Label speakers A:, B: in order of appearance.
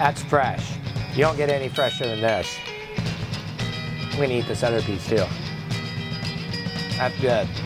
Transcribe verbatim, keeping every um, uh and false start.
A: That's fresh. You don't get any fresher than this. I'm gonna eat this other piece too. That's good.